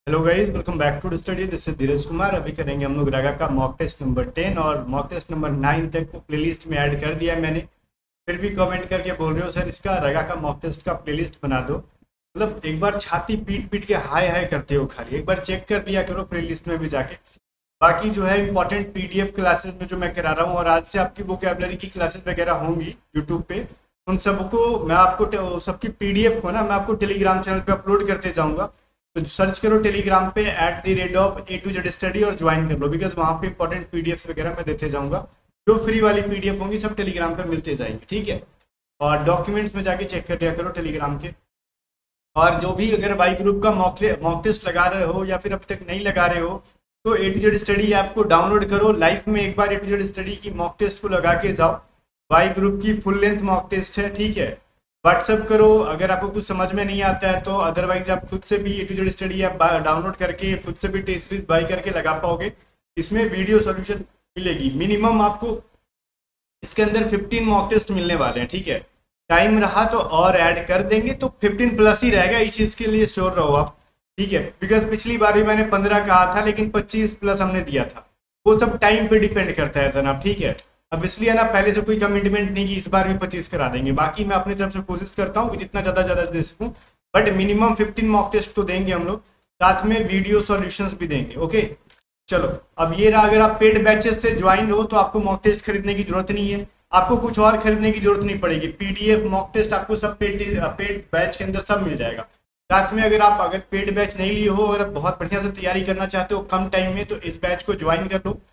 Hello guys, welcome back to study. This is Dheeraj Kumar. अभी करेंगे हम लोग रगा का मॉक टेस्ट नंबर 10 और मॉक टेस्ट नंबर 9 तक को प्लेलिस्ट में ऐड कर दिया है मैंने। फिर भी कमेंट करके बोल रहे हो सर इसका रगा का मॉक टेस्ट का प्लेलिस्ट बना दो। मतलब एक बार छाती पीट पीट के हाय हाय करते हो, खाली एक बार चेक कर दिया करो प्लेलिस्ट में भी जाके। बाकी जो है इंपॉर्टेंट पीडीएफ क्लासेस में जो मैं करा रहा हूँ और आज से आपकी वोकैबुलरी की क्लासेस वगैरह होंगी यूट्यूब पे, उन सबको मैं आपको सबकी पीडीएफ को ना मैं आपको टेलीग्राम चैनल पे अपलोड करते जाऊंगा। तो सर्च करो टेलीग्राम पे @A2Z स्टडी और ज्वाइन कर लो, बिकॉज वहाँ पे इंपॉर्टेंट पीडीएफ वगैरह मैं देते जाऊंगा। जो फ्री वाली पीडीएफ होंगी सब टेलीग्राम पे मिलते जाएंगे, ठीक है। और डॉक्यूमेंट्स में जाके चेक कर लिया करो टेलीग्राम के। और जो भी अगर वाई ग्रुप का मॉक टेस्ट लगा रहे हो या फिर अब तक नहीं लगा रहे हो तो A2Z स्टडी ऐप को डाउनलोड करो। लाइफ में एक बार A2Z स्टडी की मॉक टेस्ट को लगा के जाओ। वाई ग्रुप की फुल लेंथ मॉक टेस्ट है, ठीक है। व्हाट्सअप करो अगर आपको कुछ समझ में नहीं आता है तो, अदरवाइज आप खुद से भी A2Z स्टडी ऐप डाउनलोड करके खुद से भी टेस्ट सीरीज बाई करके लगा पाओगे। इसमें वीडियो सॉल्यूशन मिलेगी। मिनिमम आपको इसके अंदर 15 मॉक टेस्ट मिलने वाले हैं, ठीक है। टाइम रहा तो और ऐड कर देंगे तो 15 प्लस ही रहेगा, इस चीज के लिए श्योर रहो आप, ठीक है। बिकॉज पिछली बार भी मैंने 15 कहा था लेकिन 25 प्लस हमने दिया था। वो सब टाइम पे डिपेंड करता है जनाब, ठीक है। अब इसलिए ना पहले से कोई कमिटमेंट नहीं कि इस बार भी 25 करा देंगे। बाकी मैं अपनी तरफ से कोशिश करता हूँ कि जितना ज़्यादा दे सकूँ, बट मिनिमम 15 मॉक टेस्ट तो देंगे हम लोग, साथ में वीडियो सॉल्यूशंस भी देंगे, ओके। चलो अब ये रहा, अगर आप पेड बैचेस से ज्वाइन हो तो आपको मॉक टेस्ट खरीदने की जरूरत नहीं है, आपको कुछ और खरीदने की जरूरत नहीं पड़ेगी। पीडीएफ मॉक टेस्ट आपको सब पेड बैच के अंदर सब मिल जाएगा। साथ में अगर पेड बैच नहीं लिए हो, अगर आप बहुत बढ़िया से तैयारी करना चाहते हो कम टाइम में, तो इस बैच को ज्वाइन कर लो।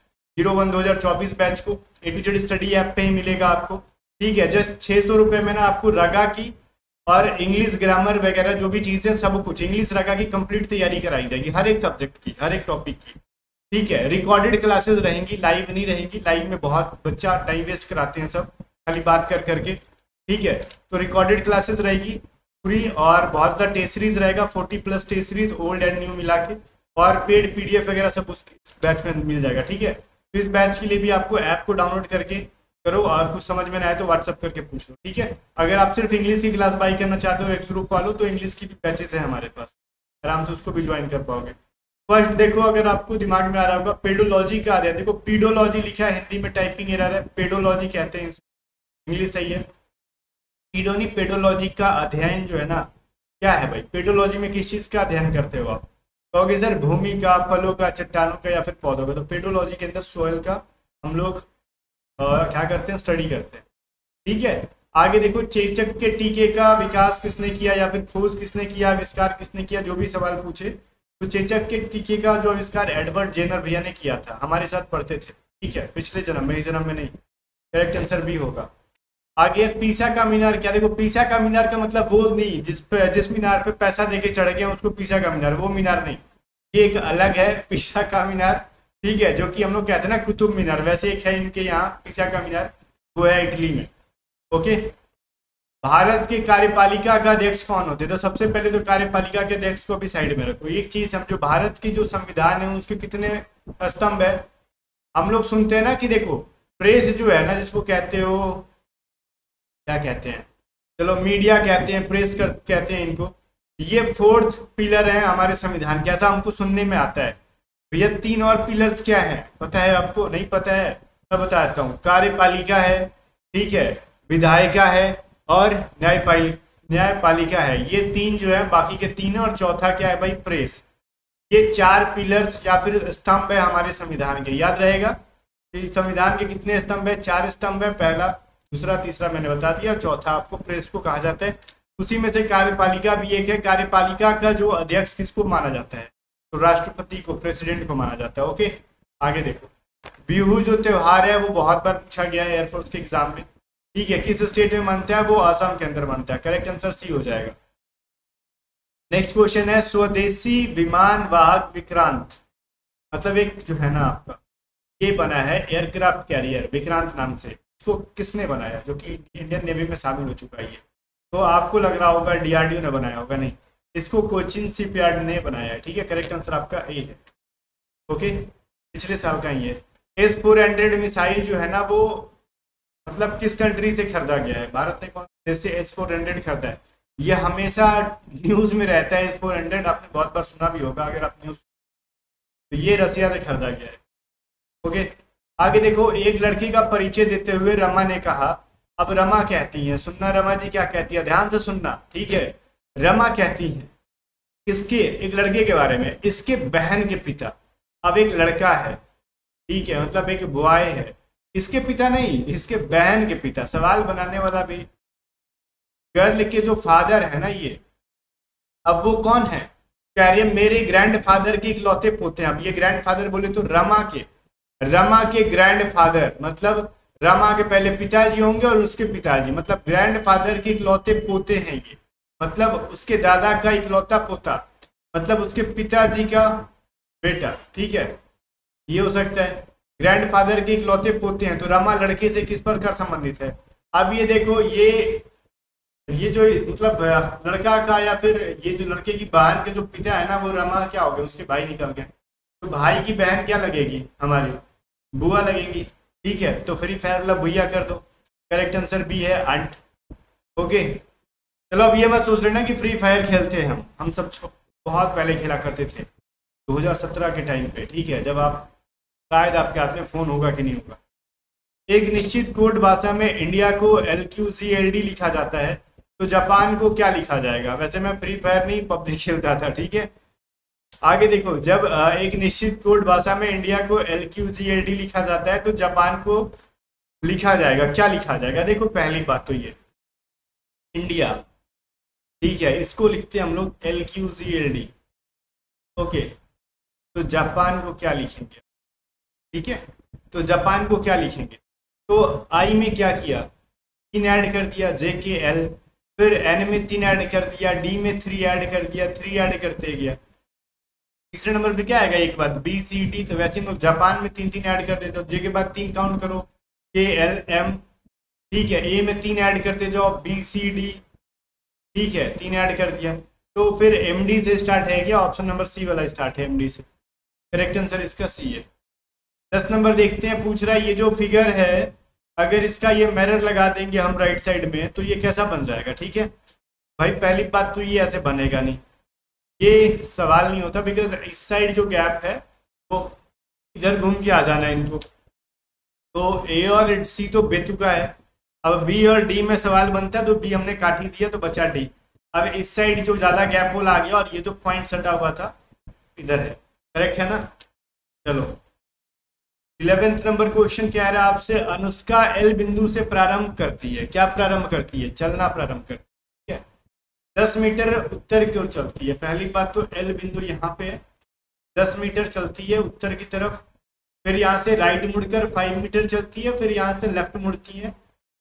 01/2024 बैच को A2Z स्टडी ऐप पे ही मिलेगा आपको, ठीक है। जस्ट 600 रुपये में ना आपको रगा की और इंग्लिश ग्रामर वगैरह जो भी चीज़ें सब कुछ इंग्लिश रगा की कंप्लीट तैयारी कराई जाएगी, हर एक सब्जेक्ट की, हर एक टॉपिक की, ठीक है। रिकॉर्डेड क्लासेस रहेंगी, लाइव नहीं रहेंगी। लाइव में बहुत बच्चा टाइम वेस्ट कराते हैं सब, खाली बात कर करके, ठीक है। तो रिकॉर्डेड क्लासेस रहेगी फ्री और बहुत ज़्यादा टेस्ट सीरीज रहेगा, 40+ test series old and new मिला के, और पेड पीडीएफ वगैरह सब उस बैच में मिल जाएगा, ठीक है। तो इस बैच के लिए भी आपको ऐप को डाउनलोड करके करो और कुछ समझ में ना आए तो व्हाट्सअप करके पूछ लो, ठीक है। अगर आप सिर्फ इंग्लिश की क्लास बाई करना चाहते हो एक ग्रुप वालों, तो इंग्लिश की भी बैचेस हैं हमारे पास, आराम से उसको भी ज्वाइन कर पाओगे। फर्स्ट देखो, अगर आपको दिमाग में आ रहा होगा पेडोलॉजी का अध्ययन, देखो पीडोलॉजी लिखा है, हिंदी में टाइपिंग एरर है, पेडोलॉजी कहते हैं, इंग्लिश सही है। पीडो नहीं, पेडोलॉजी का अध्ययन जो है ना, क्या है भाई, पेडोलॉजी में किस चीज का अध्ययन करते हो आप? कहोगे सर भूमि का, फलों का, चट्टानों का या फिर पौधों का। तो पेडोलॉजी के अंदर सोयल का हम लोग क्या करते हैं, स्टडी करते हैं, ठीक है। आगे देखो, चेचक के टीके का विकास किसने किया या फिर खोज किसने किया, आविष्कार किसने किया, जो भी सवाल पूछे तो चेचक के टीके का जो आविष्कार एडवर्ड जेनर भैया ने किया था, हमारे साथ पढ़ते थे, ठीक है, पिछले जन्म में, इस जन्म में नहीं। करेक्ट आंसर भी होगा। आगे पीसा का मीनार क्या, देखो पीसा का मीनार का मतलब वो नहीं जिस मीनार पे पैसा देके चढ़ गए उसको पीसा का मीनार, वो मीनार नहीं, ये एक अलग है पीसा का मीनार, ठीक है। जो कि हम लोग कहते हैं ना कुतुब मीनार, वैसे एक है इनके यहाँ पीसा का मीनार, वो है इटली में, ओके। भारत के कार्यपालिका का अध्यक्ष कौन होते हैं? तो सबसे पहले तो कार्यपालिका के अध्यक्ष को भी साइड में रखो। एक चीज समझो, भारत की जो संविधान है उसके कितने स्तंभ है? हम लोग सुनते हैं ना कि देखो प्रेस जो है ना, जिसको कहते हो क्या कहते हैं, चलो मीडिया कहते हैं, प्रेस कहते हैं इनको, ये 4th पिलर है हमारे संविधान के, ऐसा हमको सुनने में आता है। भैया 3 और पिलर्स क्या है पता है आपको? नहीं पता है? मैं बताता हूँ। कार्यपालिका है, ठीक है, विधायिका है और न्यायपालिका है। ये 3 जो है, बाकी के 3 और चौथा क्या है भाई, प्रेस। ये 4 पिलर्स या फिर स्तंभ है हमारे संविधान के, याद रहेगा। संविधान के कितने स्तंभ है? 4 स्तंभ है, पहला, दूसरा, तीसरा मैंने बता दिया, चौथा आपको प्रेस को कहा जाता है। उसी में से कार्यपालिका भी एक है। कार्यपालिका का जो अध्यक्ष किसको माना जाता है? तो राष्ट्रपति को, प्रेसिडेंट को माना जाता है, ओके। आगे देखो, बिहू जो त्योहार है वो बहुत बार पूछा गया है एयरफोर्स के एग्जाम में, ठीक है। किस स्टेट में बनता है? वो असम के अंदर बनता है। करेक्ट आंसर सी हो जाएगा। नेक्स्ट क्वेश्चन है, स्वदेशी विमान वाहक विक्रांत, मतलब एक जो है ना आपका ये बना है एयरक्राफ्ट कैरियर विक्रांत नाम से, इसको किसने बनाया? जो कि इंडियन नेवी में शामिल हो चुका है ये। तो आपको लग रहा होगा डीआरडीओ ने बनाया होगा, नहीं, इसको कोचिन शिपयार्ड ने बनाया है, ठीक है। करेक्ट आंसर आपका ए है, ओके। पिछले साल का ये S-400 मिसाइल जो है ना, वो मतलब किस कंट्री से खरीदा गया है? भारत ने कौन देश से S-400 खरीदा है? ये हमेशा न्यूज में रहता है। इस 400 आपने बहुत बार सुना भी होगा अगर आप न्यूज। तो ये रसिया से खरीदा गया है। ओके, आगे देखो, एक लड़की का परिचय देते हुए रमा ने कहा। अब रमा कहती हैं, सुनना रमा जी क्या कहती है, ध्यान से सुनना, ठीक है। रमा कहती हैं किसके, एक लड़के के बारे में, इसके बहन के पिता। अब एक लड़का है, ठीक है, मतलब एक बॉय है, इसके पिता नहीं, इसके बहन के पिता। सवाल बनाने वाला भी गर्ल के जो फादर है ना ये, अब वो कौन है, कह रही है मेरे ग्रैंडफादर के इकलौते पोते हैं। अब ये ग्रैंडफादर बोले तो रमा के ग्रैंडफादर, मतलब रमा के पहले पिताजी होंगे और उसके पिताजी, मतलब ग्रैंडफादर के इकलौते पोते हैं ये, मतलब उसके दादा का इकलौता पोता, मतलब उसके पिताजी का बेटा, ठीक है, ये हो सकता है। ग्रैंडफादर के इकलौते पोते हैं, तो रमा लड़के से किस प्रकार संबंधित है। अब ये देखो, ये जो मतलब लड़का का या फिर ये जो लड़के की बहन के जो पिता है ना, वो रमा क्या हो गए, उसके भाई निकल गए। तो भाई की बहन क्या लगेगी, हमारी बुआ लगेंगी, ठीक है। तो फ्री फायर वाला भैया कर दो। करेक्ट आंसर बी है, आंट। ओके, चलो अब ये मत सोच लेना कि फ्री फायर खेलते हैं हम सब बहुत पहले खेला करते थे 2017 के टाइम पे, ठीक है, जब आप शायद आपके हाथ में फोन होगा कि नहीं होगा। एक निश्चित कोड भाषा में इंडिया को LQZLD लिखा जाता है, तो जापान को क्या लिखा जाएगा। वैसे मैं फ्री फायर नहीं पबजी खेलता था, ठीक है। आगे देखो, जब एक निश्चित कोड भाषा में इंडिया को LQZLD लिखा जाता है, तो जापान को लिखा जाएगा, क्या लिखा जाएगा। देखो पहली बात तो ये इंडिया, ठीक है, इसको लिखते हैं हम लोग LQZLD। ओके, तो जापान को क्या लिखेंगे, ठीक है, तो जापान को क्या लिखेंगे। तो आई में क्या किया, 3 ऐड कर दिया, JKL, फिर N में 3 ऐड कर दिया, D में 3 ऐड कर दिया, 3 ऐड करते गया। तीसरे नंबर पे क्या आएगा, एक बात BCD, तो वैसे हम लोग जापान में 3 ऐड कर देते हो, J के बाद 3 काउंट करो, KLM, ठीक है, A में 3 ऐड करते जाओ, BCD, ठीक है, 3 ऐड कर दिया। तो फिर MD से स्टार्ट है क्या, ऑप्शन नंबर C वाला स्टार्ट है MD से। करेक्ट आंसर इसका C है। 10 नंबर देखते हैं, पूछ रहा है ये जो फिगर है, अगर इसका ये मिरर लगा देंगे हम राइट साइड में, तो ये कैसा बन जाएगा, ठीक है। भाई पहली बात तो ये ऐसे बनेगा नहीं, ये सवाल नहीं होता, बिकॉज इस साइड जो गैप है वो इधर घूम के आ जाना है इनको। तो A और C तो बेतुका है। अब B और D में सवाल बनता है, तो B हमने काट ही दिया, तो बचा D। अब इस साइड जो ज्यादा गैप होल आ गया, और ये जो पॉइंट सटा हुआ था इधर है। करेक्ट है ना। चलो 11th नंबर क्वेश्चन क्या है आपसे, अनुष्का L बिंदु से प्रारंभ करती है, क्या प्रारंभ करती है, चलना प्रारंभ करती है, 10 मीटर उत्तर की ओर चलती है। पहली बात तो L बिंदु यहाँ पे 10 मीटर चलती है उत्तर की तरफ, फिर यहाँ से राइट मुड़कर 5 मीटर चलती है, फिर यहाँ से लेफ्ट मुड़ती है।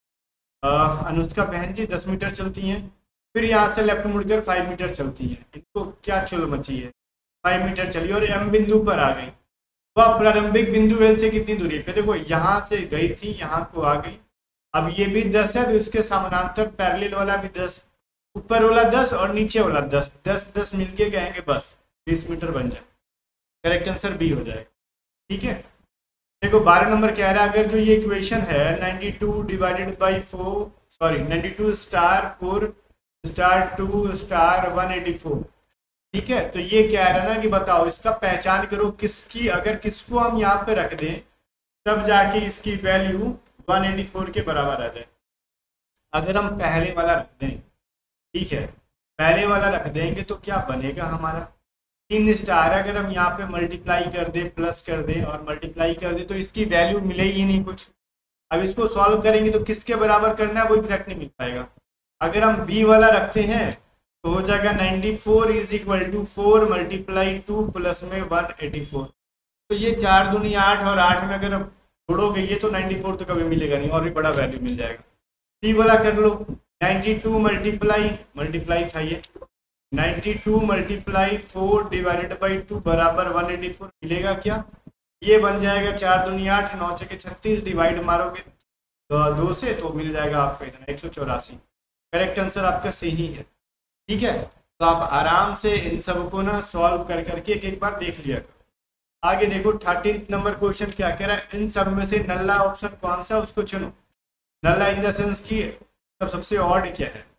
अनुष्का बहन जी 10 मीटर चलती हैं, फिर यहाँ से लेफ्ट मुड़कर 5 मीटर चलती है। इनको क्या चुल मची है, 5 मीटर चली और M बिंदु पर आ गई। वह प्रारंभिक बिंदु L से कितनी दूरी पे, देखो यहाँ से गई थी, यहाँ को आ गई। अब ये भी 10 है, तो इसके समानांतर पैरेलल वाला भी 10, ऊपर वाला 10 और नीचे वाला 10, 10 मिलके कहेंगे बस 20 मीटर बन जाए। करेक्ट आंसर बी हो जाएगा, ठीक है। देखो 12 नंबर कह रहा है, अगर जो ये इक्वेशन है 92 divided by 4, sorry 92 star 4 star 2 star 184, ठीक है, तो ये कह रहा है ना कि बताओ इसका पहचान करो किसकी, अगर किसको हम यहाँ पे रख दें तब जाके इसकी वैल्यू 184 के बराबर आ जाए। अगर हम पहले वाला रख दें, ठीक है, पहले वाला रख देंगे तो क्या बनेगा हमारा 3 स्टार। अगर हम यहाँ पे मल्टीप्लाई कर दें, प्लस कर दें और मल्टीप्लाई कर दें, तो इसकी वैल्यू मिलेगी नहीं कुछ। अब इसको सॉल्व करेंगे तो किसके बराबर करना है वो एग्जैक्ट नहीं मिल पाएगा। अगर हम बी वाला रखते हैं तो हो जाएगा 94 is equal to 4 multiply 2 plus में 184। तो ये 4 दूनी 8 और 8 में अगर जोड़ोगे ये तो 94 तो कभी मिलेगा नहीं, और भी बड़ा वैल्यू मिल जाएगा। सी वाला कर लो, 92 मल्टीप्लाई था ये, 92 मल्टीप्लाई 4 डिवाइडेड बाई 2 बराबर 184 मिलेगा क्या, ये बन जाएगा 4 दूनी 8 9 छके 36, डिवाइड मारोगे 2 से तो मिल जाएगा आपका इतना 184। करेक्ट आंसर आपका सही है, ठीक है। तो आप आराम से इन सबको ना सॉल्व कर करके एक बार देख लिया करो। आगे देखो 13th नंबर क्वेश्चन क्या कह रहा है, इन सब में से नल्ला ऑप्शन कौन सा उसको चुनो। नल्ला इन द सेंस की सबसे ऑड क्या है।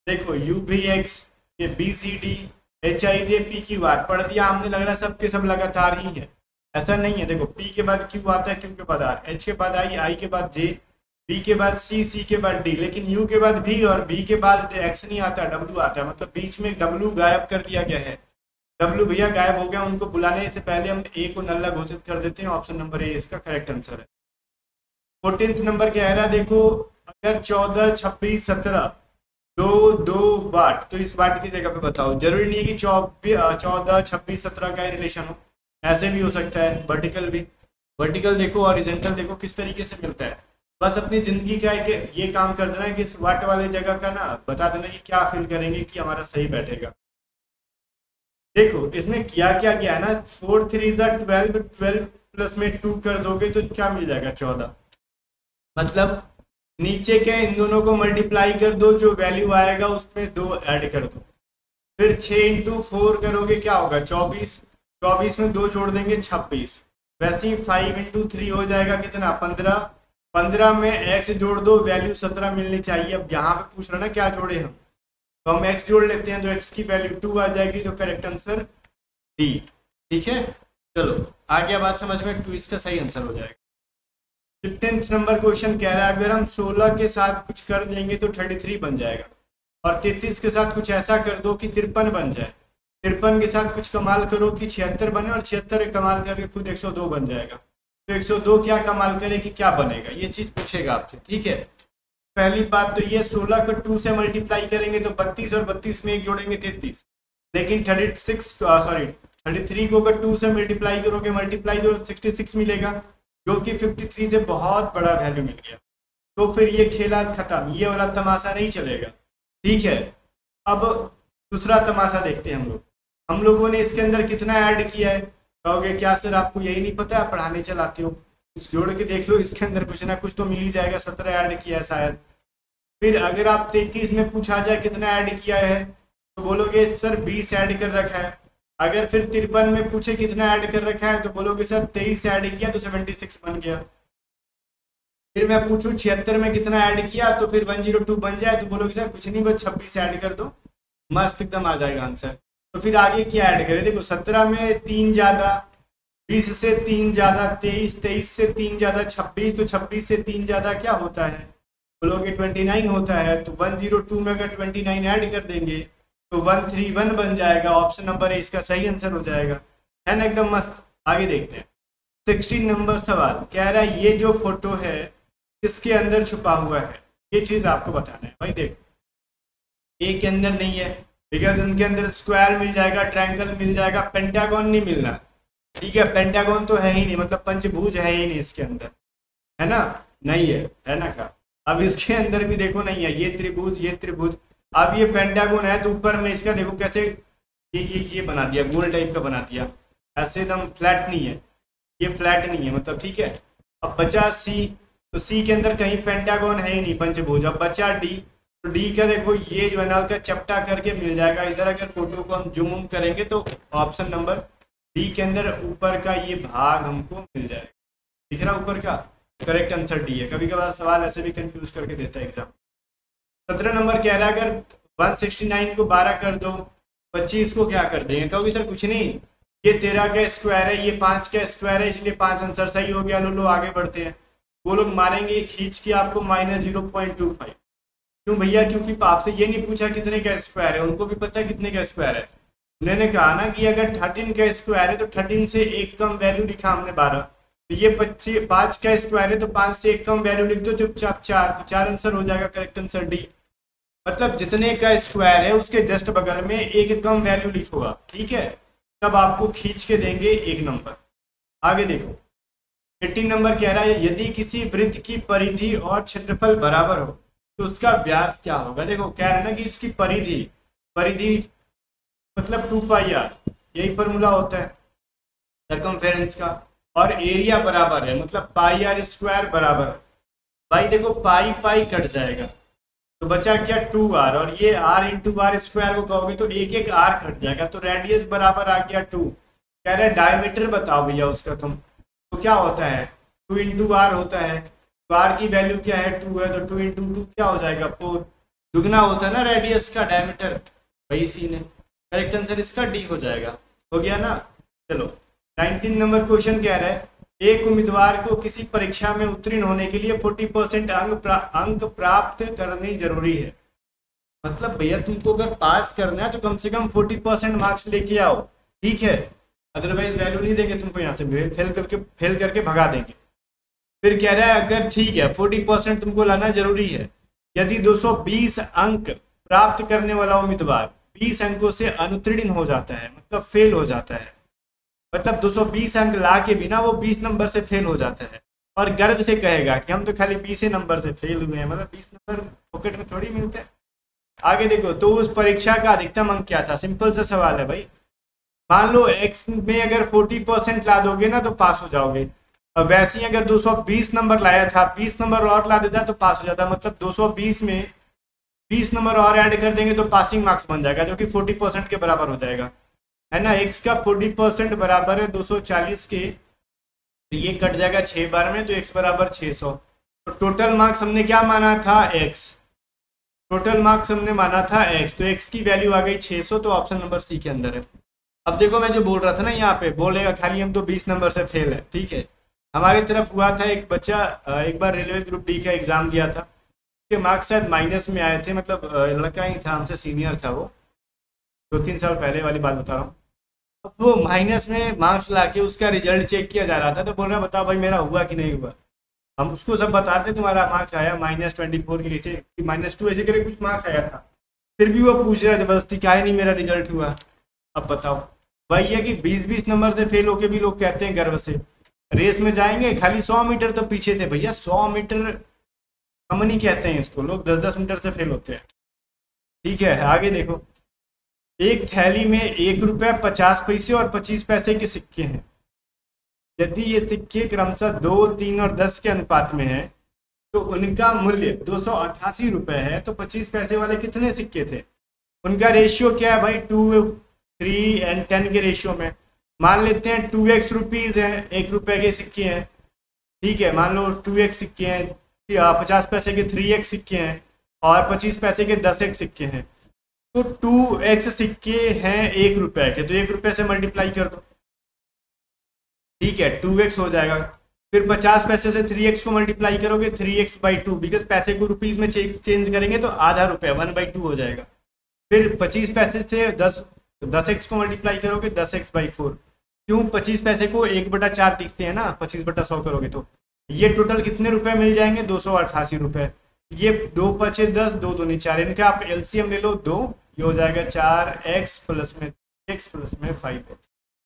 देखो यू भी एक्स, ये B C D, H I J, P Q R पढ़ दिया हमने, लग रहा है सबके सब लगातार ही है। ऐसा नहीं है, देखो पी के बाद क्यू आता है, क्यू के बाद आर, एच के बाद आई के बाद जे, बी के बाद सी, सी के बाद डी, लेकिन यू के बाद भी और बी के बाद एक्स नहीं आता, डब्ल्यू आता है। मतलब बीच में डब्ल्यू गायब कर दिया गया है। डब्ल्यू भैया गायब हो गया, उनको बुलाने से पहले हम ए को नल्ला घोषित कर देते हैं। ऑप्शन नंबर ए इसका करेक्ट आंसर है। 14th नंबर कह रहा है, देखो अगर 14, 26, 17 दो वाट, तो इस वाट की जगह पे बताओ। जरूरी नहीं है कि 14, 26, 17 का रिलेशन हो, ऐसे भी हो सकता है। वर्टिकल भी, वर्टिकल देखो, हॉरिजॉन्टल देखो किस तरीके से मिलता है। बस अपनी जिंदगी का है कि ये काम कर देना है कि इस वाट वाले जगह का ना बता देना कि क्या फिल करेंगे कि हमारा सही बैठेगा। देखो इसमें किया क्या गया है ना, 4 3 12, 12 प्लस में 2 कर दोगे तो क्या मिल जाएगा 14। मतलब नीचे के इन दोनों को मल्टीप्लाई कर दो, जो वैल्यू आएगा उसमें 2 ऐड कर दो। फिर 6 × 4 करोगे क्या होगा 24, 24 में 2 जोड़ देंगे 26। वैसे ही 5 × 3 हो जाएगा कितना 15, 15 में x जोड़ दो, वैल्यू 17 मिलनी चाहिए। अब यहाँ पे पूछ रहा ना क्या जोड़े हम, तो हम x जोड़ लेते हैं, तो x की वैल्यू 2 आ जाएगी, तो करेक्ट आंसर डी। ठीक है, चलो आ गया बात समझ में, 2 इसका सही आंसर हो जाएगा। 15th नंबर क्वेश्चन कह रहा है, अगर हम 16 के साथ कुछ कर देंगे तो 33 बन जाएगा, और 33 के साथ कुछ ऐसा कर दो कि 53 बन जाए, 53 के साथ कुछ कमाल करो कि 76 बने, और 76 कमाल करके खुद 102 बन जाएगा। तो 102 क्या कमाल करे कि क्या बनेगा, ये चीज पूछेगा आपसे। ठीक है, पहली बात तो ये 16 को 2 से मल्टीप्लाई करेंगे तो 32, और 32 में 1 जोड़ेंगे 33। लेकिन 33 को अगर 2 से मल्टीप्लाई करोगे, मल्टीप्लाई करो 66 मिलेगा, जो कि 53 से बहुत बड़ा वैल्यू मिल गया। तो फिर ये खेला खत्म, ये वाला तमाशा नहीं चलेगा। ठीक है, अब दूसरा तमाशा देखते हैं हम लोगों ने इसके अंदर कितना ऐड किया है। कहोगे क्या सर आपको यही नहीं पता, आप पढ़ाने चलाते हो, कुछ जोड़ के देख लो, इसके अंदर कुछ ना कुछ तो मिल ही जाएगा। 17 ऐड किया है शायद। फिर अगर आप 33 में पूछा जाए कितना ऐड किया है, तो बोलोगे सर 20 ऐड कर रखा है। अगर फिर 53 में पूछे कितना ऐड कर रखा है, तो बोलोगे सर 23 ऐड किया, तो 76 बन गया। फिर मैं पूछूं 76 में कितना ऐड किया, तो फिर 102 बन जाए, तो बोलोगे सर कुछ नहीं, बस 26 ऐड कर दो, मस्त एकदम आ जाएगा आंसर। तो फिर आगे क्या ऐड करें, देखो 17 में 3 ज्यादा, 20 से 3 ज्यादा 23, 23 से 3 ज्यादा 26, तो 26 से 3 ज्यादा क्या होता है, बोलोगे 29 होता है। तो 102 में अगर 29 ऐड कर देंगे तो 131 बन जाएगा। ऑप्शन नंबर ए इसका सही आंसर हो जाएगा, है ना, एकदम मस्त। आगे देखते हैं 16 नंबर सवाल कह रहा है, ये जो फोटो है किसके अंदर छुपा हुआ है, ये चीज आपको बताना है। भाई देखो ए के अंदर नहीं है, ठीक है, तो उनके अंदर स्क्वायर मिल जाएगा, ट्रायंगल मिल जाएगा, पेंटागन नहीं मिलना। ठीक है, पेंटागन तो है ही नहीं, मतलब पंचभुज है ही नहीं इसके अंदर, है ना, नहीं है ना का। अब इसके अंदर भी देखो नहीं है, ये त्रिभुज, ये त्रिभुज। अब ये पेंटागन है, तो ऊपर में इसका देखो कैसे ये बना दिया, गोल टाइप का बना दिया, ऐसे एकदम फ्लैट नहीं है, ये फ्लैट नहीं है मतलब। ठीक है, अब बचा सी, तो सी के अंदर कहीं पेंटागन है ही नहीं, पंचभुज। अब बचा डी, तो डी का देखो ये जो है ना का चपटा करके मिल जाएगा इधर। अगर फोटो को हम जूम करेंगे तो ऑप्शन नंबर डी के अंदर ऊपर का ये भाग हमको मिल जाएगा, दिख रहा ऊपर का, करेक्ट आंसर डी है। कभी कभार सवाल ऐसे भी कंफ्यूज करके देता है एग्जाम। 17 नंबर कह रहा है, अगर 169 को 12 कर दो, 25 को क्या कर देंगे, कहोगे सर कुछ नहीं, ये 13 का स्क्वायर है, ये 5 का स्क्वायर है, इसलिए 5 आंसर सही हो गया। लो आगे बढ़ते हैं। वो लोग मारेंगे खींच के आपको -0.25। क्यों भैया, क्योंकि आपसे ये नहीं पूछा कितने का स्क्वायर है, उनको भी पता है कितने का स्क्वायर है। उन्होंने कहा ना कि अगर 13 का स्क्वायर है तो 13 से एक कम वैल्यू लिखा हमने 12, तो ये 5 का स्क्वायर है तो 5 से एक कम वैल्यू लिख दो चुपचाप 4, तो 4 आंसर हो जाएगा, करेक्ट आंसर डी। मतलब जितने का स्क्वायर है उसके जस्ट बगल में एक कम वैल्यू लिखो आप, ठीक है, तब आपको खींच के देंगे 1 नंबर। आगे देखो 18 नंबर कह रहा है, यदि किसी वृत्त की परिधि और क्षेत्रफल बराबर हो तो उसका व्यास क्या होगा। देखो कह रहे हैं ना कि उसकी परिधि मतलब 2πr, यही फॉर्मूला होता है सर्कमफेरेंस का, और एरिया बराबर है, मतलब πr² बराबर है। भाई देखो पाई कट जाएगा तो बचा क्या 2r, और ये r × r² को कहोगे तो एक r कट जाएगा, तो रेडियस बराबर आ गया 2। कह रहे डायमीटर बताओ भैया उसका तुम, तो क्या होता है 2 × r होता है, तो r की वैल्यू क्या है 2 है, तो 2 × 2 क्या हो जाएगा 4। दुगना होता है ना रेडियस का डायमीटर, वही सीन है। करेक्ट आंसर इसका डी हो जाएगा। हो गया ना। चलो 19 नंबर क्वेश्चन कह रहा है एक उम्मीदवार को किसी परीक्षा में उत्तीर्ण होने के लिए 40% अंक प्राप्त करने जरूरी है। मतलब भैया तुमको अगर पास करना है तो कम से कम 40% मार्क्स लेके आओ, ठीक है, अदरवाइज वैल्यू नहीं देंगे तुमको, यहाँ से फेल करके भगा देंगे। फिर कह रहा है अगर ठीक है 40% तुमको लाना जरूरी है, यदि 220 अंक प्राप्त करने वाला उम्मीदवार 20 अंकों से अनुत्तीर्ण हो जाता है, मतलब फेल हो जाता है, मतलब 220 अंक ला के बिना वो 20 नंबर से फेल हो जाता है और गर्व से कहेगा कि हम तो खाली 20 नंबर से फेल हुए हैं, मतलब 20 नंबर पॉकेट में थोड़ी मिलते हैं। आगे देखो, तो उस परीक्षा का अधिकतम अंक क्या था? सिंपल सा सवाल है भाई। मान लो एक्स में अगर 40% ला दोगे ना तो पास हो जाओगे, और वैसे ही अगर 220 नंबर लाया था, 20 नंबर और ला देता तो पास हो जाता, मतलब 220 में 20 नंबर और ऐड कर देंगे तो पासिंग मार्क्स बन जाएगा, जो कि 40% के बराबर हो जाएगा, है ना। एक्स का 40% बराबर है 240 के, तो ये कट जाएगा 6 बार में, तो एक्स बराबर 600। तो टोटल मार्क्स हमने क्या माना था? एक्स। टोटल मार्क्स हमने माना था एक्स, तो एक्स की वैल्यू आ गई 600, तो ऑप्शन नंबर सी के अंदर है। अब देखो मैं जो बोल रहा था ना, यहाँ पे बोलेगा खाली हम तो 20 नंबर से फेल है, ठीक है। हमारी तरफ हुआ था एक बच्चा एक बार रेलवे ग्रुप डी का एग्जाम दिया था, उसके मार्क्स शायद माइनस में आए थे, मतलब लड़का ही था, हमसे सीनियर था वो, 2-3 साल पहले वाली बात बता रहा हूँ। अब वो माइनस में मार्क्स लाके उसका रिजल्ट चेक किया जा रहा था, तो बोल रहा बताओ भाई मेरा हुआ कि नहीं हुआ। हम उसको सब बताते तुम्हारा मार्क्स आया -24 के लिए, -2 ऐसे करके कुछ मार्क्स आया था, फिर भी वो पूछ रहा जबरदस्ती क्या है नहीं मेरा रिजल्ट हुआ। अब बताओ, वही है कि 20-20 नंबर से फेल होके भी लोग कहते हैं गर्व से, रेस में जाएंगे खाली 100 मीटर तो पीछे थे भैया, 100 मीटर कम नहीं कहते हैं इसको, लोग 10-10 मीटर से फेल होते हैं, ठीक है। आगे देखो, एक थैली में 1 रुपया 50 पैसे और 25 पैसे के सिक्के हैं। यदि ये सिक्के क्रमशः 2, 3 और 10 के अनुपात में है तो उनका मूल्य 288 रुपए है। तो 25 पैसे वाले कितने सिक्के थे? उनका रेशियो क्या है भाई? 2, 3 एंड 10 के रेशियो में। मान लेते हैं 2x रुपीज है, 1 रुपए के सिक्के हैं, ठीक है। मान लो 2x सिक्के हैं, 50 पैसे के 3x सिक्के हैं और 25 पैसे के 10x सिक्के हैं। तो 2x सिक्के हैं 1 रुपए के, तो 1 रुपए से मल्टीप्लाई कर दो, ठीक है, 2x हो जाएगा। फिर 50 पैसे से 3x को मल्टीप्लाई करोगे, 3x/2, बिकॉज पैसे को रुपीज में चेंज करेंगे तो आधा रुपया 1/2 हो जाएगा। फिर 25 पैसे से 10x को मल्टीप्लाई करोगे, 10x/4। क्यों? 25 पैसे को 1/4 लिखते हैं ना, 25/100 करोगे तो ये टोटल कितने रुपए मिल जाएंगे? 288 रुपए। ये 2 पचे 10, 2 दूनी 4, इनका आप एलसीएम ले लो 2, ये हो जाएगा 4x प्लस में x प्लस में 5x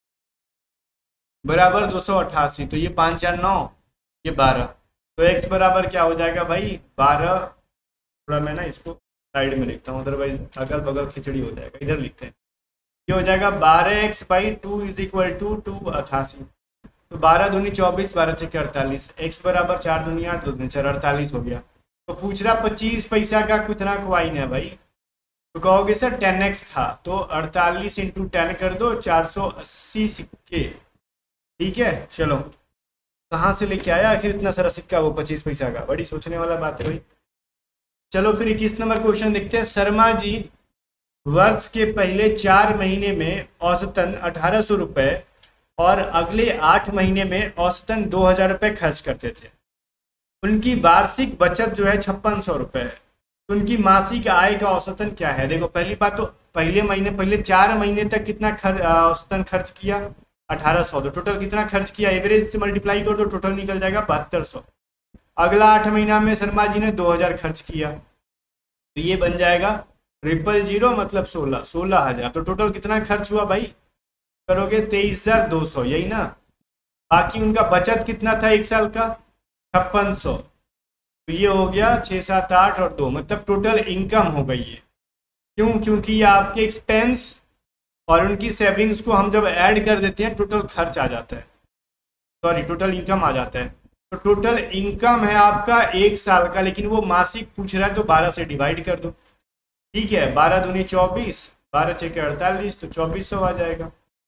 बराबर 288। तो ये 5 4 9, ये 12, तो x बराबर क्या हो जाएगा भाई? 12। थोड़ा मैं ना इसको साइड में लिखता हूँ, अदरवाइज अगल बगल खिचड़ी हो जाएगा, इधर लिखते हैं। ये हो जाएगा 12x/2 = 288। तो 12 दूनी 24, 12 चौके 48, x बराबर 4 दूनी 8, 2 दूनी 4, 48 हो गया। तो पूछ रहा 25 पैसा का कितना कॉइन है भाई? तो कहोगे सर 10x था, तो 48 × 10 कर दो, 480 सिक्के, ठीक है। चलो कहाँ से लेके आया आखिर इतना सारा सिक्का वो 25 पैसा का? बड़ी सोचने वाला बात है भाई। चलो फिर 21 नंबर क्वेश्चन देखते हैं। शर्मा जी वर्ष के पहले 4 महीने में औसतन 1800 रुपए और अगले 8 महीने में औसतन 2000 रुपए खर्च करते थे। उनकी वार्षिक बचत जो है 5600 रुपए है। तो उनकी मासिक आय का औसतन क्या है? देखो पहली बात तो पहले 4 महीने तक कितना औसतन खर्च किया? 1800। तो टोटल कितना खर्च किया? एवरेज से मल्टीप्लाई कर दो, टोटल निकल जाएगा 7200। अगला 8 महीना में शर्मा जी ने 2000 खर्च किया, तो ये बन जाएगा 000 मतलब 16,000। तो टोटल कितना खर्च हुआ भाई? करोगे 23,200, यही ना। बाकी उनका बचत कितना था एक साल का? 5600। तो ये हो गया 6, 7, 8 और 2, मतलब टोटल इनकम हो गई है। क्यों? क्योंकि ये आपके एक्सपेंस और उनकी सेविंग्स को हम जब ऐड कर देते हैं टोटल खर्च आ जाता है, सॉरी टोटल इनकम आ जाता है। तो टोटल इनकम है आपका 1 साल का, लेकिन वो मासिक पूछ रहा है तो 12 से डिवाइड कर दो, ठीक है। 12 दूनी 24, 12 चौके 48, तो 2400 आ जाएगा।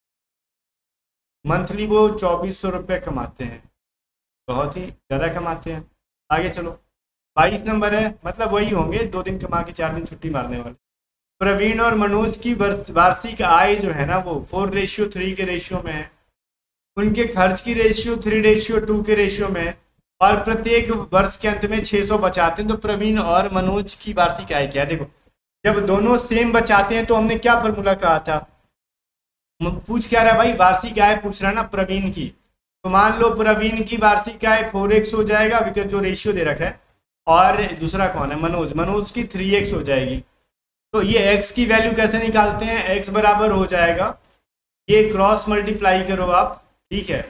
मंथली वो 2400 रुपये कमाते हैं, बहुत ही ज़्यादा कमाते हैं। आगे चलो 22 नंबर है, मतलब वही होंगे, 2 दिन कमा के 4 दिन छुट्टी मारने वाले। प्रवीण और मनोज की वार्षिक आय जो है ना वो 4:3 के रेशियो में है, उनके खर्च की रेशियो 3:2 के रेशियो में है, और प्रत्येक वर्ष के अंत में 600 बचाते हैं। तो प्रवीण और मनोज की वार्षिक आय क्या है? देखो, जब दोनों सेम बचाते हैं तो हमने क्या फॉर्मूला कहा था, पूछ क्या रहा है भाई, वार्षिक आय पूछ रहा है ना प्रवीण की। तो मान लो प्रवीण की वार्षिक आय 4x हो जाएगा, बिकॉज जो रेशियो दे रखा है, और दूसरा कौन है, मनोज, मनोज की 3x हो जाएगी। तो ये x की वैल्यू कैसे निकालते हैं, x बराबर हो जाएगा, ये क्रॉस मल्टीप्लाई करो आप, ठीक है,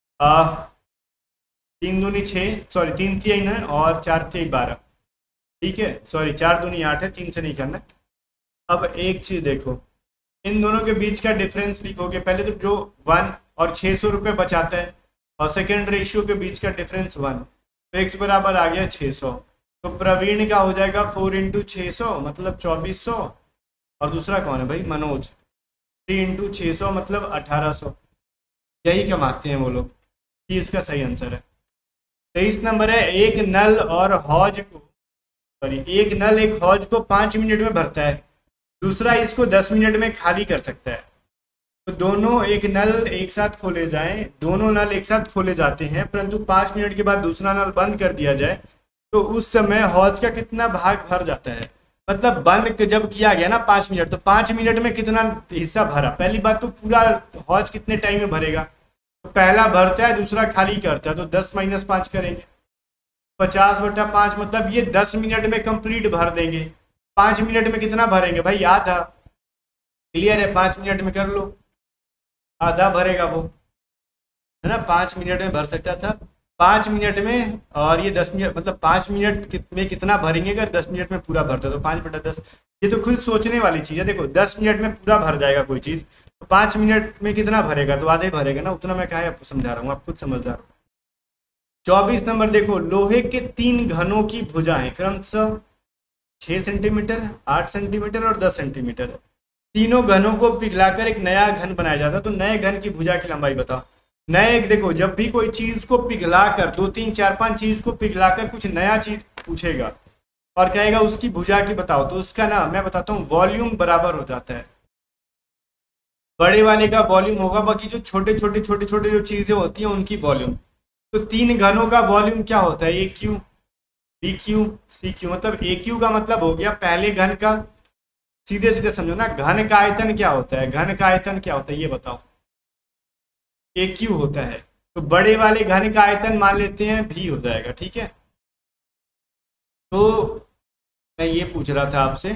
3 दूनी 6, सॉरी 3 3 है और 4 3 12, ठीक है, सॉरी 4 दूनी 8 है, 3 से नहीं करना। अब एक चीज देखो, इन दोनों के बीच का डिफरेंस लिखोगे, पहले तो जो 1 और 600 रुपये बचाता है, और सेकेंड रेशियो के बीच का डिफरेंस 1, तो x बराबर आ गया 600। तो प्रवीण का हो जाएगा 4 × 600 मतलब 2400, और दूसरा कौन है भाई, मनोज, 3 × 600 मतलब 1800। यही कमाते हैं वो लोग, ये इसका सही आंसर है। 23 नंबर है, एक नल एक हौज को 5 मिनट में भरता है, दूसरा इसको 10 मिनट में खाली कर सकता है। तो दोनों एक नल एक साथ खोले जाएं, दोनों नल एक साथ खोले जाते हैं, परंतु 5 मिनट के बाद दूसरा नल बंद कर दिया जाए, तो उस समय हौज का कितना भाग भर जाता है। मतलब बंद जब किया गया ना 5 मिनट, तो 5 मिनट में कितना हिस्सा भरा। पहली बात तो पूरा हौज कितने टाइम में भरेगा, तो पहला भरता है, दूसरा खाली करता है, तो 10 - 5 करेंगे, 50/5 मतलब ये 10 मिनट में कंप्लीट भर देंगे। 5 मिनट में कितना भरेंगे भाई, आधा, क्लियर है, 5 मिनट में कर लो, आधा भरेगा वो, है ना, 5 मिनट में भर सकता था, 5 मिनट में, और ये 10 मिनट मतलब 5 मिनट में कितना भरेंगे अगर 10 मिनट में पूरा भरते तो 5/10। ये तो खुद सोचने वाली चीज़ है। देखो 10 मिनट में पूरा भर जाएगा कोई चीज़, तो 5 मिनट में कितना भरेगा, तो आधे भरेगा ना, उतना मैं कहा आपको समझा रहा हूँ, आप खुद समझदार हो। 24 नंबर देखो, लोहे के 3 घनों की भुजाएं क्रमशः 6 सेंटीमीटर, 8 सेंटीमीटर और 10 सेंटीमीटर, तीनों घनों को पिघलाकर एक नया घन बनाया जाता है। तो नए घन की भुजा की लंबाई बताओ। नए, देखो जब भी कोई चीज को पिघलाकर 2 3 4 5 चीज को पिघलाकर कुछ नया चीज पूछेगा और कहेगा उसकी भुजा की बताओ, तो उसका ना मैं बताता हूँ वॉल्यूम बराबर हो जाता है, बड़े वाले का वॉल्यूम होगा, बाकी जो छोटे छोटे जो चीजें होती हैं उनकी वॉल्यूम। तो 3 घनों का वॉल्यूम क्या होता है, AQ, BQ, CQ, मतलब AQ का मतलब हो गया पहले घन का, सीधे सीधे समझो ना, घन का आयतन क्या होता है, घन का आयतन क्या होता है ये बताओ, AQ होता है। तो बड़े वाले घन का आयतन मान लेते हैं V हो जाएगा, ठीक है। तो मैं ये पूछ रहा था आपसे,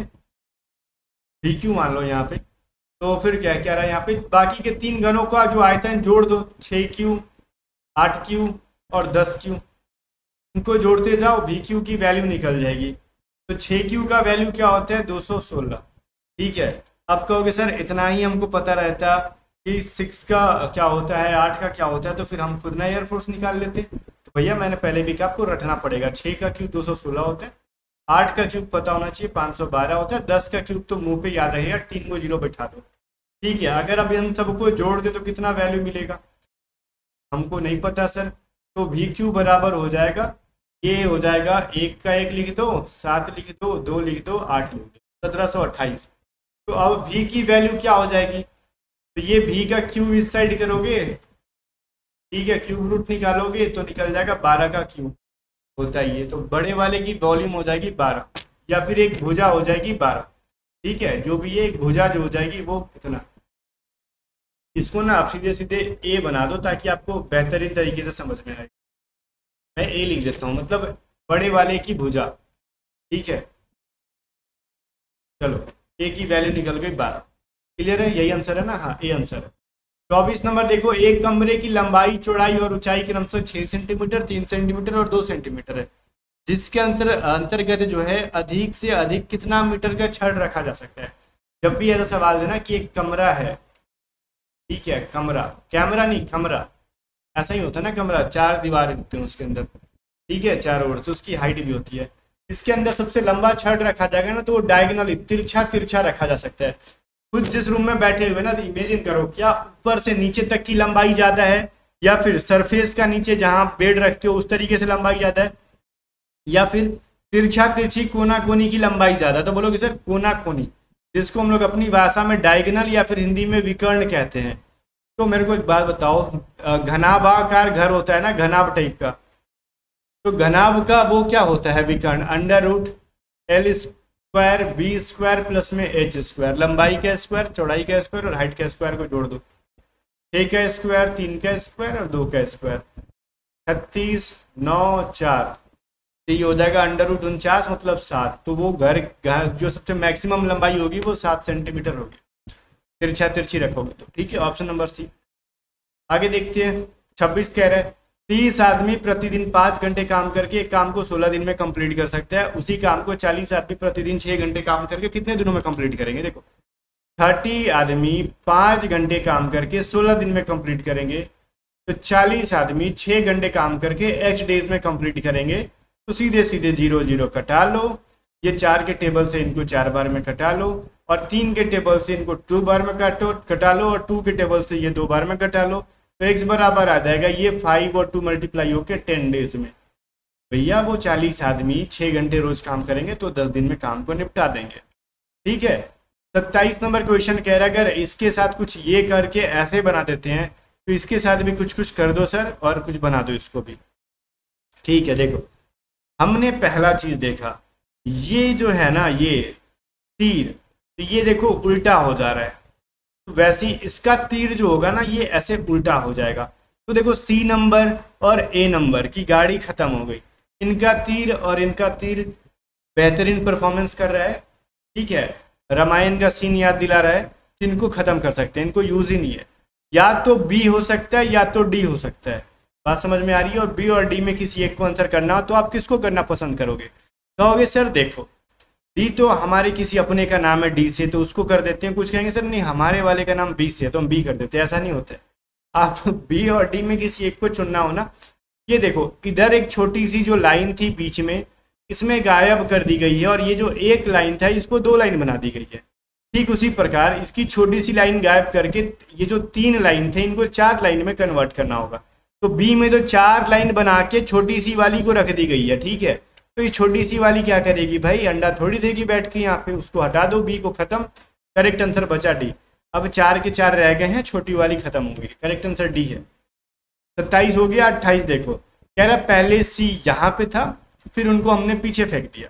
BQ मान लो यहाँ पे, तो फिर क्या कह रहा है यहाँ पे, बाकी के 3 घनों का जो आयतन जोड़ दो, 6Q, 8Q और 10Q, इनको जोड़ते जाओ, BQ की वैल्यू निकल जाएगी। तो 6Q का वैल्यू क्या होता है, 216, ठीक है। अब कहोगे सर इतना ही हमको पता रहता कि 6 का क्या होता है, 8 का क्या होता है, तो फिर हम खुद ना एयरफोर्स निकाल लेते। तो भैया मैंने पहले भी कहा आपको रटना पड़ेगा, 6 का क्यूब 216 होता है, 8 का क्यूब पता होना चाहिए 512 होता है, 10 का क्यूब तो मुंह पे याद रहेगा, 3 को 0 बैठा दो, ठीक है। अगर अब इन सबको जोड़ दे तो कितना वैल्यू मिलेगा, हमको नहीं पता सर। तो VQ बराबर हो जाएगा, ये हो जाएगा 1 का 1 लिख दो, 7 लिख दो, 2 लिख दो, 8 लिख दो, 1728। तो अब V की वैल्यू क्या हो जाएगी, तो ये V का क्यूब इस साइड करोगे, ठीक है, क्यूब रूट निकालोगे तो निकल जाएगा 12 का क्यूब होता है ये। तो बड़े वाले की वॉल्यूम हो जाएगी 12, या फिर एक भुजा हो जाएगी 12, ठीक है, जो भी ये एक भुजा जो हो जाएगी वो कितना। इसको ना आप सीधे सीधे A बना दो ताकि आपको बेहतरीन तरीके से समझ में आए। मैं A लिख देता हूँ, मतलब बड़े वाले की भुजा, ठीक है। चलो A की वैल्यू निकल गई 12, क्लियर है, यही आंसर है ना, हाँ A आंसर है। 24 नंबर देखो, एक कमरे की लंबाई, चौड़ाई और ऊंचाई क्रमशः 6 सेंटीमीटर, 3 सेंटीमीटर और 2 सेंटीमीटर है, जिसके अंतर्गत जो है अधिक से अधिक कितना मीटर का छड़ रखा जा सकता है। जब भी ऐसा सवाल देना कि एक कमरा है, ठीक है, कमरा, कैमरा नहीं कमरा, ऐसा ही होता है ना, कमरा 4 दीवारें होती हैं उसके अंदर, ठीक है, 4 ओर से उसकी हाइट भी होती है। इसके अंदर सबसे लंबा छड़ रखा जाएगा ना, तो वो डायगोनली तिरछा रखा जा सकता है। खुद जिस रूम में बैठे हुए ना, तो इमेजिन करो क्या ऊपर से नीचे तक की लंबाई ज्यादा है, या फिर सरफेस का नीचे जहां बेड रखते हो उस तरीके से लंबाई ज्यादा है, या फिर तिरछा तिरछी कोना कोनी की लंबाई ज्यादा, तो बोलोगे सर कोना कोनी, जिसको हम लोग अपनी भाषा में डायगोनल या फिर हिंदी में विकर्ण कहते हैं। तो मेरे को एक बात बताओ, घनाभाकार घर होता है ना, घनाभ टाइप का, तो घनाभ का वो क्या होता है विकर्ण, under root L square B square plus में एच स्क्वायर, लंबाई का स्क्वायर, चौड़ाई का स्क्वायर और हाइट का स्क्वायर को जोड़ दो, 6 का स्क्वायर, 3 का स्क्वायर और 2 का स्क्वायर, 36 9 4, तो ये हो जाएगा अंडर रूट 49 मतलब 7। तो वो घर जो सबसे मैक्सिमम लंबाई होगी वो 7 सेंटीमीटर होगी, तिरछा तिरछी रखोगे तो। ठीक है, ऑप्शन नंबर सी। आगे देखते हैं, 26 कह रहा है 30 आदमी प्रतिदिन 5 घंटे काम करके एक काम को 16 दिन में कंप्लीट कर सकता है, उसी काम को 40 आदमी प्रतिदिन 6 घंटे काम करके कितने दिनों में कंप्लीट करेंगे। देखो 30 आदमी 5 घंटे काम करके 16 दिन में कंप्लीट करेंगे, तो 40 आदमी 6 घंटे काम करके x डेज में कंप्लीट करेंगे, तो सीधे सीधे 0 0 कटा लो, ये 4 के टेबल से इनको 4 बार में कटा लो, और 3 के टेबल से इनको 2 बार में कटा लो, और 2 के टेबल से ये 2 बार में कटा लो, तो x बराबर आ जाएगा ये 5 और 2 मल्टीप्लाई होके 10 डेज में। भैया वो 40 आदमी 6 घंटे रोज काम करेंगे तो 10 दिन में काम को निपटा देंगे। ठीक है, 27 नंबर क्वेश्चन कह रहा है अगर इसके साथ कुछ ये करके ऐसे बना देते हैं तो इसके साथ भी कुछ कुछ कर दो सर, और कुछ बना दो इसको भी। ठीक है, देखो हमने पहला चीज देखा, ये जो है ना ये तीर, तो ये देखो उल्टा हो जा रहा है, तो वैसे ही इसका तीर जो होगा ना ये ऐसे उल्टा हो जाएगा। तो देखो सी नंबर और ए नंबर की गाड़ी खत्म हो गई, इनका तीर और इनका तीर बेहतरीन परफॉर्मेंस कर रहा है। ठीक है, रामायण का सीन याद दिला रहा है, इनको खत्म कर सकते हैं, इनको यूज ही नहीं है। या तो बी हो सकता है या तो डी हो सकता है, बात समझ में आ रही है। और बी और डी में किसी एक को आंसर करना हो तो आप किसको करना पसंद करोगे, कहोगे सर देखो डी तो हमारे किसी अपने का नाम है डी से तो उसको कर देते हैं, कुछ कहेंगे सर नहीं हमारे वाले का नाम बी से है तो हम बी कर देते हैं, ऐसा नहीं होता है। आप बी और डी में किसी एक को चुनना हो ना, ये देखो इधर एक छोटी सी जो लाइन थी बीच में, इसमें गायब कर दी गई है, और ये जो एक लाइन था इसको 2 लाइन बना दी गई है। ठीक उसी प्रकार इसकी छोटी सी लाइन गायब करके ये जो 3 लाइन थे इनको 4 लाइन में कन्वर्ट करना होगा। तो बी में तो 4 लाइन बना के छोटी सी वाली को रख दी गई है। ठीक है, तो ये छोटी सी वाली क्या करेगी भाई, अंडा थोड़ी देगी बैठ के यहाँ पे, उसको हटा दो, बी को खत्म, करेक्ट आंसर बचा डी। अब 4 के 4 रह गए हैं, छोटी वाली खत्म हो गई, करेक्ट आंसर डी है। 27 हो गया। 28 देखो कह रहा पहले सी यहाँ पे था फिर उनको हमने पीछे फेंक दिया।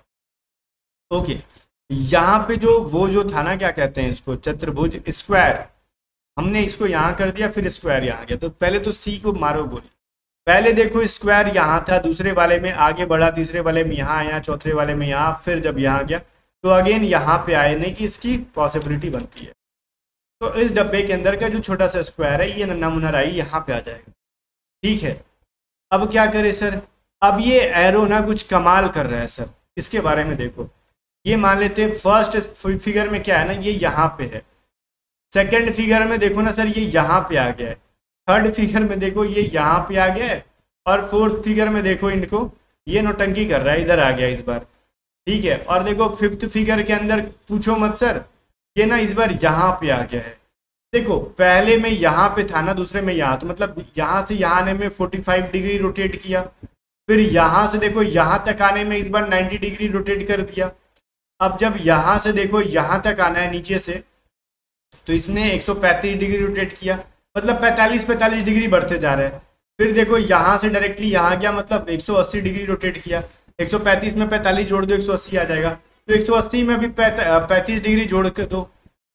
ओके, यहाँ पे जो वो जो था ना क्या कहते हैं इसको, चतुर्भुज स्क्वायर, हमने इसको यहाँ कर दिया फिर स्क्वायर यहाँ गया। तो पहले तो सी को मारो गोली, पहले देखो स्क्वायर यहाँ था, दूसरे वाले में आगे बढ़ा, तीसरे वाले में यहाँ आया, चौथे वाले में यहाँ, फिर जब यहाँ गया तो अगेन यहाँ पे आए, नहीं कि इसकी पॉसिबिलिटी बनती है। तो इस डब्बे के अंदर का जो छोटा सा स्क्वायर है ये नन्ना मुन्ना राई यहाँ पे आ जाएगा। ठीक है, अब क्या करे सर, अब ये एरो ना कुछ कमाल कर रहा है सर, इसके बारे में देखो। ये मान लेते हैं फर्स्ट फिगर में क्या है ना, ये यहाँ पे है, सेकंड फिगर में देखो ना सर ये यहाँ पे आ गया है, थर्ड फिगर में देखो ये यहाँ पे आ गया है, और फोर्थ फिगर में देखो इनको ये नौटंकी कर रहा है, इधर आ गया इस बार। ठीक है, और देखो फिफ्थ फिगर के अंदर पूछो मत सर, ये ना इस बार यहाँ पे आ गया है। देखो पहले में यहाँ पे था ना, दूसरे में यहाँ, तो मतलब यहाँ से यहाँ आने में 45 डिग्री रोटेट किया, फिर यहाँ से देखो यहाँ तक आने में इस बार 90 डिग्री रोटेट कर दिया। अब जब यहाँ से देखो यहाँ तक आना है नीचे से, तो इसने 135 डिग्री रोटेट किया, मतलब 45 डिग्री बढ़ते जा रहे हैं। फिर देखो यहाँ से डायरेक्टली यहाँ गया, मतलब 180 डिग्री रोटेट किया, 135 में 45 जोड़ दो 180 आ जाएगा, तो 180 में भी 35 डिग्री जोड़ के दो,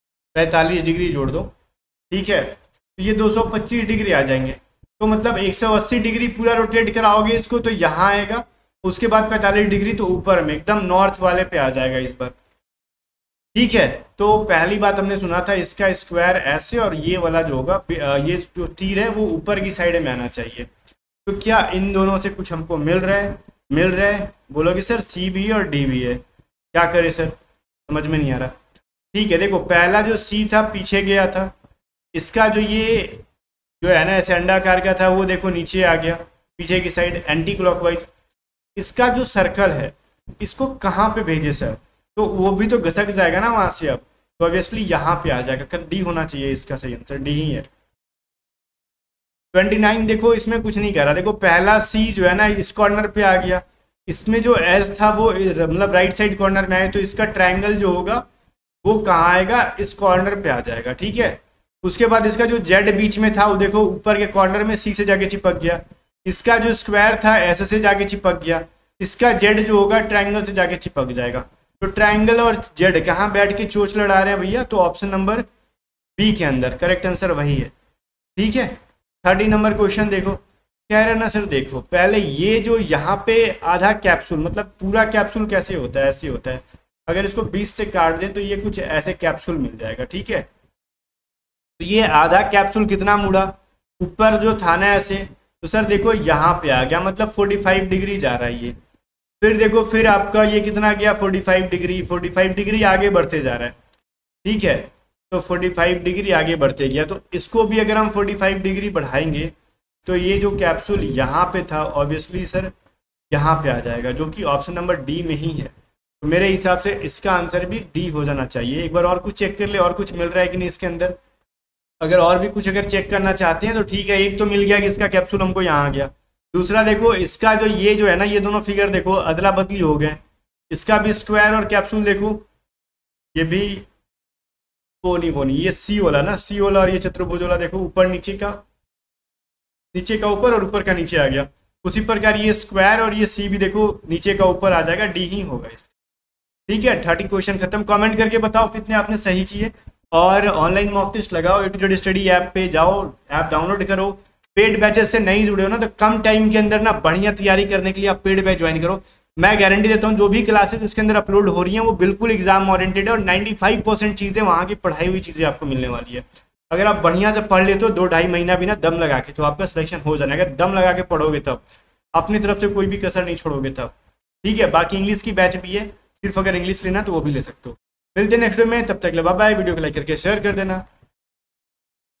45 डिग्री जोड़ दो। ठीक है, तो ये 225 डिग्री आ जाएंगे, तो मतलब 180 डिग्री पूरा रोटेट कराओगे इसको तो यहाँ आएगा, उसके बाद 45 डिग्री तो ऊपर में एकदम नॉर्थ वाले पे आ जाएगा इस बार। ठीक है, तो पहली बात हमने सुना था इसका स्क्वायर ऐसे, और ये वाला जो होगा ये जो तीर है वो ऊपर की साइड में आना चाहिए। तो क्या इन दोनों से कुछ हमको मिल रहा है, मिल रहा है, बोलोगे सर सी भी है और डी भी है, क्या करे सर समझ में नहीं आ रहा। ठीक है, देखो पहला जो सी था पीछे गया था, इसका जो ये जो है ना ऐसे अंडाकार का था वो देखो नीचे आ गया पीछे की साइड एंटी क्लॉकवाइज। इसका जो सर्कल है इसको कहाँ पे भेजे सर, तो वो भी तो घसक जाएगा ना वहां से, अब तो ऑब्वियसली यहाँ पे आ जाएगा, कर डी होना चाहिए, इसका सही आंसर डी ही है। 29 देखो इसमें कुछ नहीं कह रहा, देखो पहला सी जो है ना इस कॉर्नर पे आ गया, इसमें जो एस था वो मतलब राइट साइड कॉर्नर में आए, तो इसका ट्रायंगल जो होगा वो कहाँ आएगा, इस कॉर्नर पे आ जाएगा। ठीक है, उसके बाद इसका जो जेड बीच में था वो देखो ऊपर के कॉर्नर में सी से जाके चिपक गया। इसका जो स्क्वायर था एस से जाके चिपक गया। इसका जेड जो होगा ट्रायंगल से जाके चिपक जाएगा। तो ट्रायंगल और जेड कहाँ बैठ के चोच लड़ा रहे हैं भैया, तो ऑप्शन नंबर बी के अंदर करेक्ट आंसर वही है। ठीक है, 30 नंबर क्वेश्चन देखो, कह रहे ना सर देखो पहले ये जो यहाँ पे आधा कैप्सूल, मतलब पूरा कैप्सूल कैसे होता है, ऐसे होता है, अगर इसको 20 से काट दें तो ये कुछ ऐसे कैप्सूल मिल जाएगा। ठीक है, तो ये आधा कैप्सूल कितना मुड़ा, ऊपर जो था ना ऐसे, तो सर देखो यहाँ पे आ गया, मतलब 45 डिग्री जा रहा है ये। फिर देखो फिर आपका ये कितना गया 45 डिग्री, 45 डिग्री आगे बढ़ते जा रहा है। ठीक है, तो 45 डिग्री आगे बढ़ते गया, तो इसको भी अगर हम 45 डिग्री बढ़ाएंगे तो ये जो कैप्सूल यहाँ पे था ऑब्वियसली सर यहाँ पे आ जाएगा, जो कि ऑप्शन नंबर डी में ही है। तो मेरे हिसाब से इसका आंसर भी डी हो जाना चाहिए। एक बार और कुछ चेक कर ले, और कुछ मिल रहा है कि नहीं इसके अंदर। अगर और भी कुछ अगर चेक करना चाहते हैं तो ठीक है, एक तो मिल गया कि इसका कैप्सूल हमको यहाँ आ गया। दूसरा देखो इसका जो ये जो है ना, ये दोनों फिगर देखो अदला बदली हो गए। इसका भी स्क्वायर और कैप्सूल देखो, ये भी वो नहीं ये सी वाला ना, सी वाला और ये चतुर्भुज वाला देखो ऊपर नीचे का ऊपर और ऊपर का नीचे आ गया। उसी प्रकार ये स्क्वायर और ये सी भी देखो नीचे का ऊपर आ जाएगा, डी ही होगा इसका। ठीक है, 30 क्वेश्चन खत्म। कमेंट करके बताओ कितने आपने सही किए, और ऑनलाइन मॉक टेस्ट लगाओ। A2Z स्टडी ऐप पे जाओ, ऐप डाउनलोड करो। पेड बैचेस से नहीं जुड़े हो ना, तो कम टाइम के अंदर ना बढ़िया तैयारी करने के लिए आप पेड बैच ज्वाइन करो। मैं गारंटी देता हूँ जो भी क्लासेस इसके अंदर अपलोड हो रही हैं वो बिल्कुल एग्जाम ओरिएंटेड है, और 95% चीज़ें वहाँ की पढ़ाई हुई चीज़ें आपको मिलने वाली है। अगर आप बढ़िया से पढ़ लेते हो 2-2.5 महीना भी ना दम लगा के, तो आपका सिलेक्शन हो जाना है। अगर दम लगा के पढ़ोगे तब, अपनी तरफ से कोई भी कसर नहीं छोड़ोगे तब। ठीक है, बाकी इंग्लिश की बैच भी है, सिर्फ अगर इंग्लिश लेना तो वो भी ले सकते हो। मिलते हैं नेक्स्ट वीडियो में, तब तक बाय बाय। वीडियो को लाइक करके शेयर कर देना।